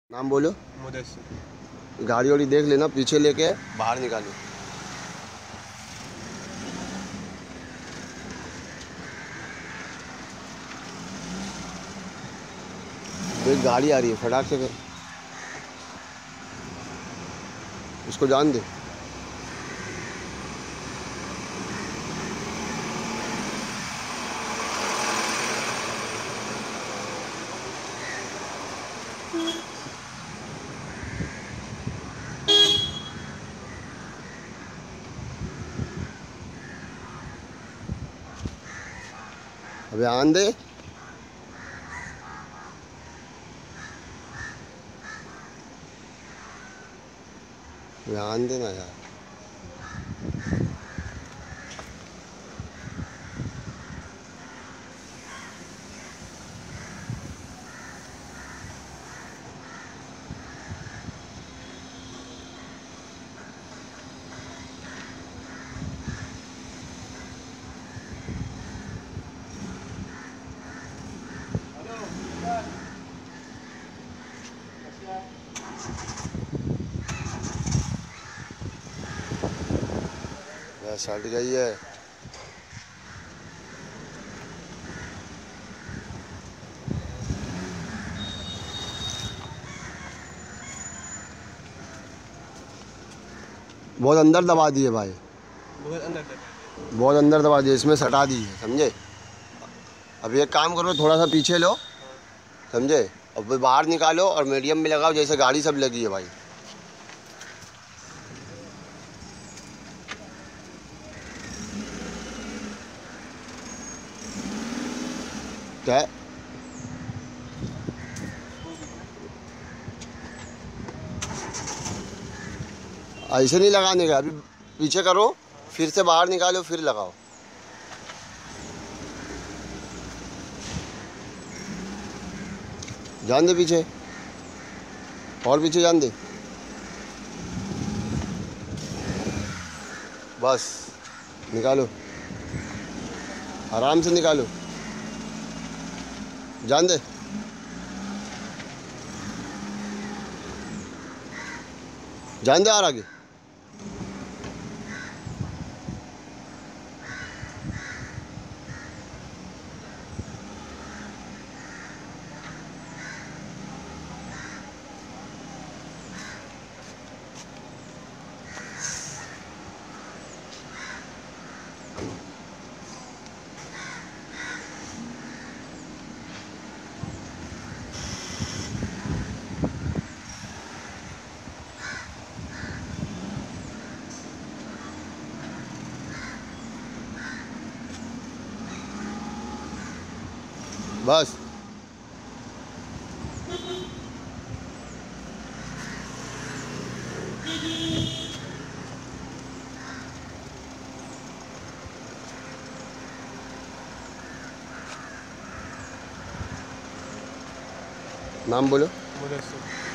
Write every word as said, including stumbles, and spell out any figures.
नाम बोलो। मुदस्सिर। गाड़ी वाड़ी देख लेना, पीछे लेके बाहर निकालो। देख गाड़ी आ रही है, फटाक से कर, उसको जान दे। अबे आन दे। अबे आन दे ना यार। सट गई है। बहुत अंदर दबा दिए भाई, बहुत अंदर दबा बहुत अंदर दबा दिए, इसमें सटा दी है, समझे। अब एक काम करो, थोड़ा सा पीछे लो, समझे, अब बाहर निकालो और मीडियम में लगाओ, जैसे गाड़ी सब लगी है भाई। क्या ऐसे नहीं लगाने का, अभी पीछे करो, फिर से बाहर निकालो, फिर लगाओ। जान दे पीछे, और पीछे जान दे, बस निकालो, आराम से निकालो, जान दे। जान दे, और आगे। बस नाम बोलो। मुदस्सिर।